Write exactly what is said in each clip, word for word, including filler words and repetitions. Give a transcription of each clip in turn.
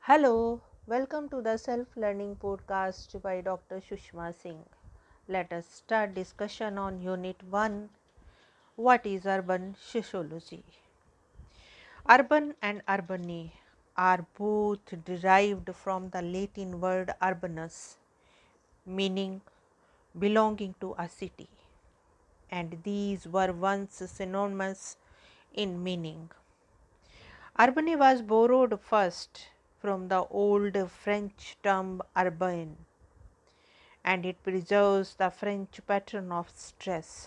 Hello, welcome to the self-learning podcast by Doctor Sushma Singh. Let us start discussion on Unit one. What is urban sociology? Urban and urbane are both derived from the Latin word urbanus, meaning belonging to a city, and these were once synonymous in meaning. Urbane was borrowed first from the old French term urbain, and it preserves the French pattern of stress.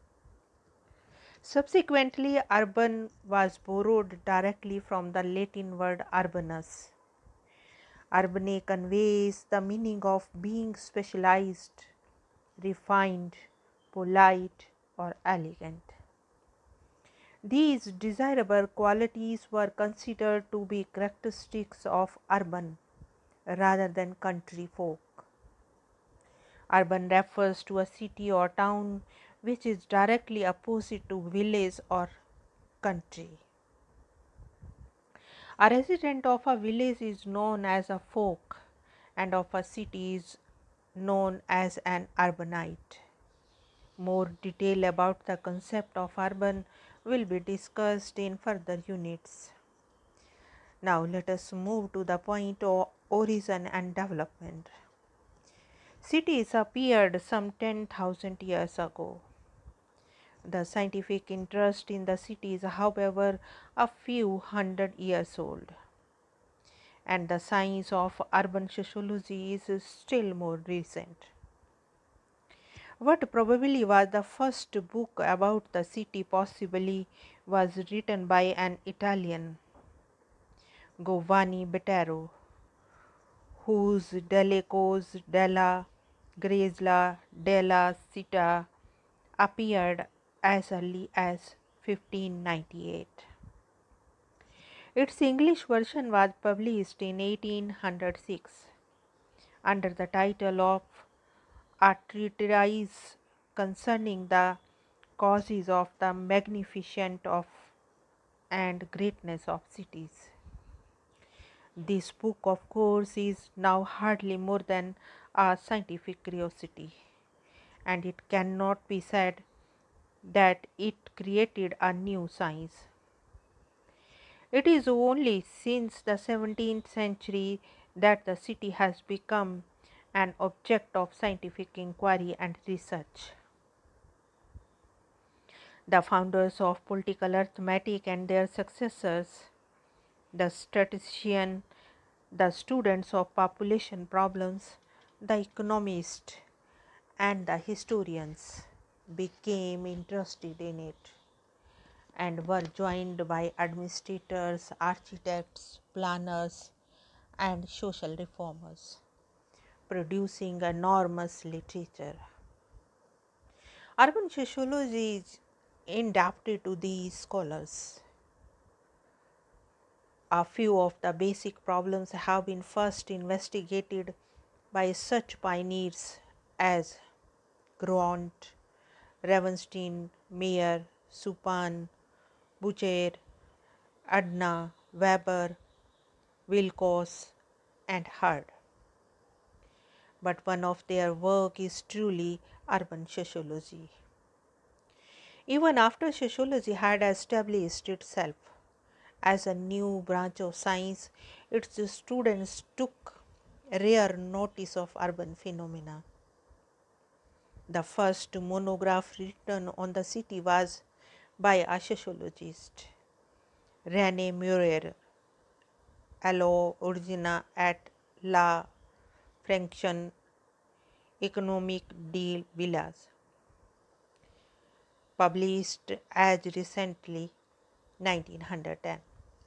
Subsequently, urban was borrowed directly from the Latin word urbanus. Urbane conveys the meaning of being specialized, refined, polite, or elegant. These desirable qualities were considered to be characteristics of urban rather than country folk. Urban refers to a city or town which is directly opposite to village or country. A resident of a village is known as a folk, and of a city is known as an urbanite. More detail about the concept of urban will be discussed in further units. Now let us move to the point of origin and development. Cities appeared some ten thousand years ago. The scientific interest in the city is, however, a few hundred years old, and the science of urban sociology is still more recent. What probably was the first book about the city possibly was written by an Italian, Giovanni Bettero, whose Delle Cose della Gresla della Città appeared as early as fifteen ninety-eight. Its English version was published in eighteen oh six under the title of A Treatise Concerning the Causes of the Magnificence of and Greatness of Cities. This book, of course, is now hardly more than a scientific curiosity, and it cannot be said that it created a new science. It is only since the seventeenth century that the city has become an object of scientific inquiry and research. The founders of political arithmetic and their successors, the statistician, the students of population problems, the economists, and the historians became interested in it and were joined by administrators, architects, planners, and social reformers, producing enormous literature. Urban sociology is indebted to these scholars. A few of the basic problems have been first investigated by such pioneers as Grant, Ravenstein, Mayer, Suppan, Boucher, Adna, Weber, Wilcox, and Hurd. But one of their work is truly urban sociology. Even after sociology had established itself as a new branch of science, its students took rare notice of urban phenomena. The first monograph written on the city was by a sociologist, René Murer, All'origine et la fonction économique des villas, published as recently nineteen ten.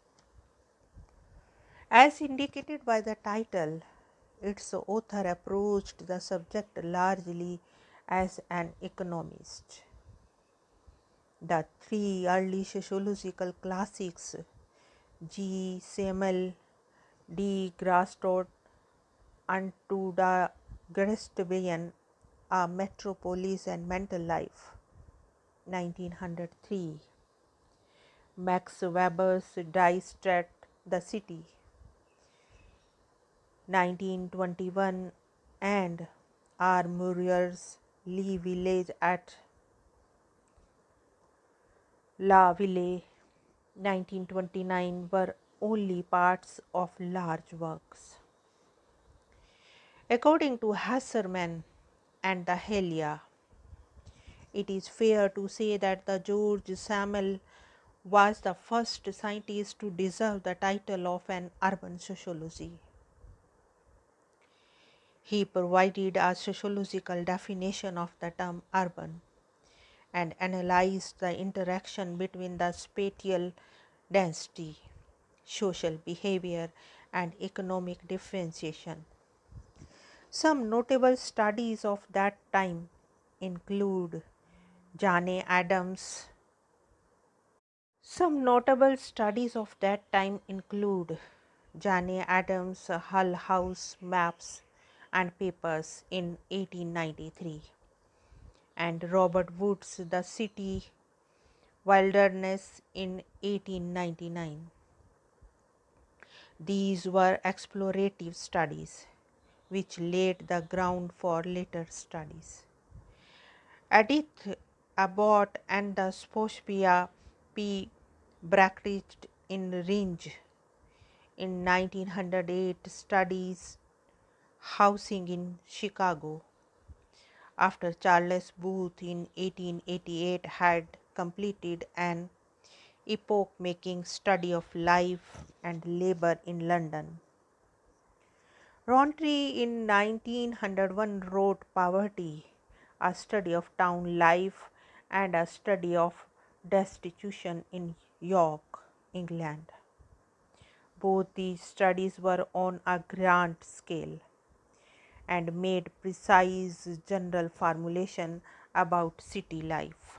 As indicated by the title, its author approached the subject largely as an economist. The three early sociological classics, G. Semel, D. Grastot, and to the Gerstbein, A Metropolis and Mental Life, nineteen oh three, Max Weber's Die Stadt, The City, nineteen twenty-one, and Armurier's Lee Village at La Ville, nineteen twenty-nine, were only parts of large works. According to Hasserman and the Helia, it is fair to say that the George Samuel was the first scientist to deserve the title of an urban sociology. He provided a sociological definition of the term urban and analyzed the interaction between the spatial density, social behavior, and economic differentiation. Some notable studies of that time include Jane Addams. Some notable studies of that time include Jane Addams' Hull House maps and papers in eighteen ninety-three and Robert Wood's The City Wilderness in eighteen ninety-nine. These were explorative studies which laid the ground for later studies. Edith Abbott and the Spospia P. Bracketed in Range in nineteen oh eight studies housing in Chicago, after Charles Booth in eighteen eighty-eight had completed an epoch-making study of life and labor in London. Rowntree in nineteen oh one wrote Poverty, a study of town life and a study of destitution in York, England. Both these studies were on a grand scale and made precise general formulation about city life.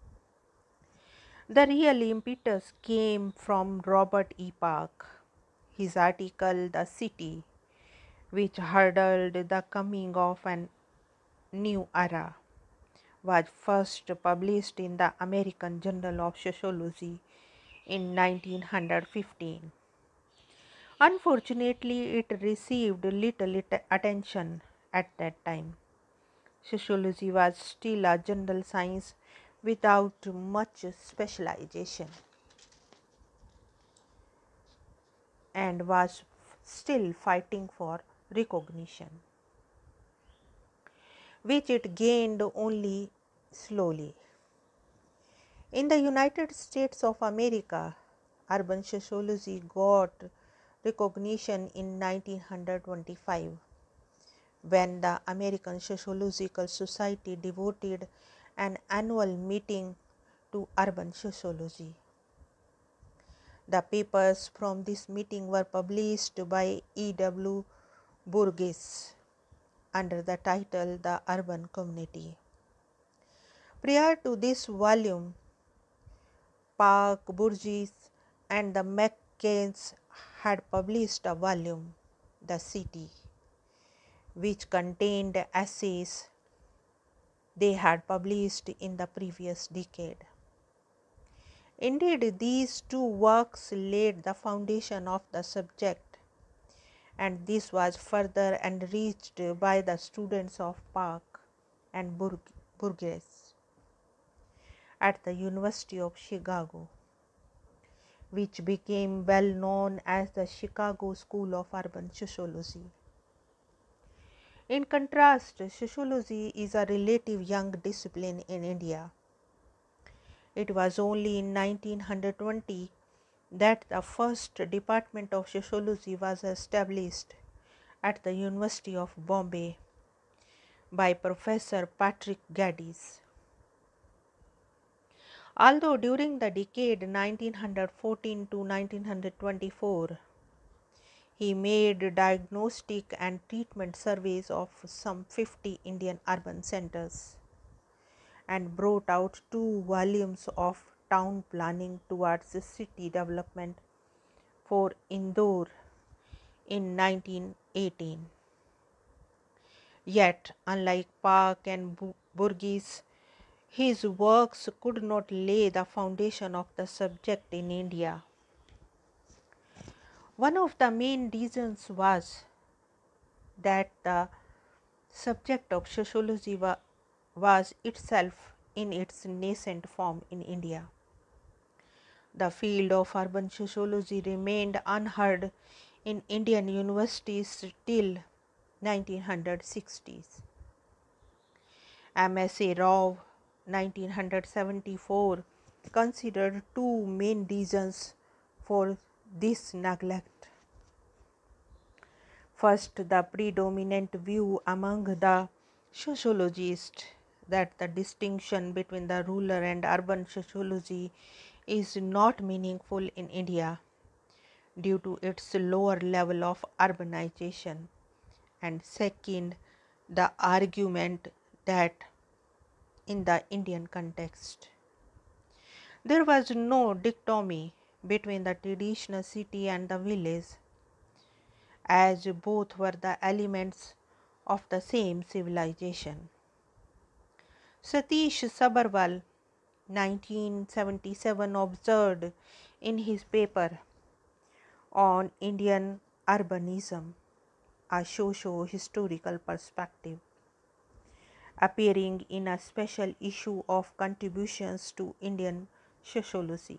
The real impetus came from Robert E. Park. His article, The City, which heralded the coming of an new era, was first published in the American Journal of Sociology in nineteen fifteen. Unfortunately, it received little attention at that time. Sociology was still a general science without much specialization and was still fighting for recognition, which it gained only slowly. In the United States of America, urban sociology got recognition in nineteen twenty-five, when the American Sociological Society devoted an annual meeting to urban sociology. The papers from this meeting were published by E W Burgess under the title The Urban Community. Prior to this volume, Park, Burgess, and the McCains had published a volume, The City, which contained essays they had published in the previous decade. Indeed, these two works laid the foundation of the subject, and this was further enriched by the students of Park and Burgess at the University of Chicago, which became well known as the Chicago School of Urban Sociology. In contrast, sociology is a relative young discipline in India. It was only in nineteen twenty that the first department of sociology was established at the University of Bombay by Professor Patrick Geddes. Although during the decade nineteen fourteen to nineteen twenty-four, he made diagnostic and treatment surveys of some fifty Indian urban centers and brought out two volumes of town planning towards city development for Indore in nineteen eighteen. Yet, unlike Park and Burgess, his works could not lay the foundation of the subject in India. One of the main reasons was that the subject of sociology wa- was itself in its nascent form in India. The field of urban sociology remained unheard in Indian universities till nineteen sixties. M S A Rao nineteen seventy-four considered two main reasons for this neglect. First, the predominant view among the sociologists that the distinction between the rural and urban sociology is not meaningful in India due to its lower level of urbanization. And second, the argument that in the Indian context, there was no dichotomy between the traditional city and the village, as both were the elements of the same civilization. Satish Sabharwal, nineteen seventy-seven, observed in his paper on Indian urbanism, a socio-historical perspective, appearing in a special issue of Contributions to Indian Sociology.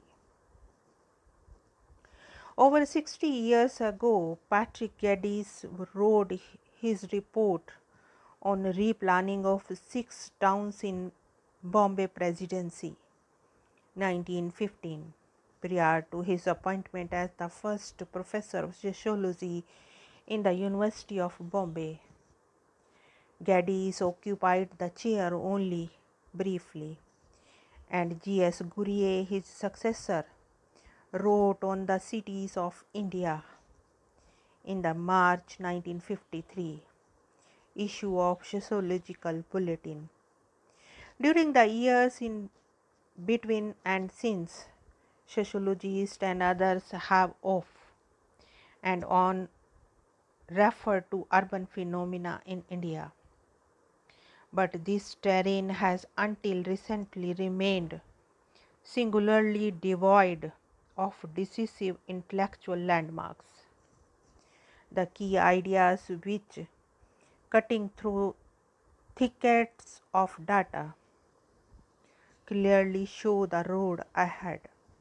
Over sixty years ago, Patrick Geddes wrote his report on replanning of six towns in Bombay Presidency, nineteen fifteen, prior to his appointment as the first professor of sociology in the University of Bombay. Geddes occupied the chair only briefly, and G S Gurye, his successor, wrote on the cities of India in the March nineteen fifty-three issue of Sociological Bulletin. During the years in between and since, sociologists and others have off and on referred to urban phenomena in India. But this terrain has until recently remained singularly devoid of decisive intellectual landmarks. The key ideas which, cutting through thickets of data, clearly show the road ahead.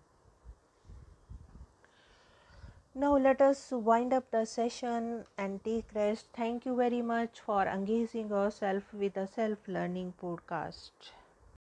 Now let us wind up the session and take rest. Thank you very much for engaging yourself with the self-learning podcast.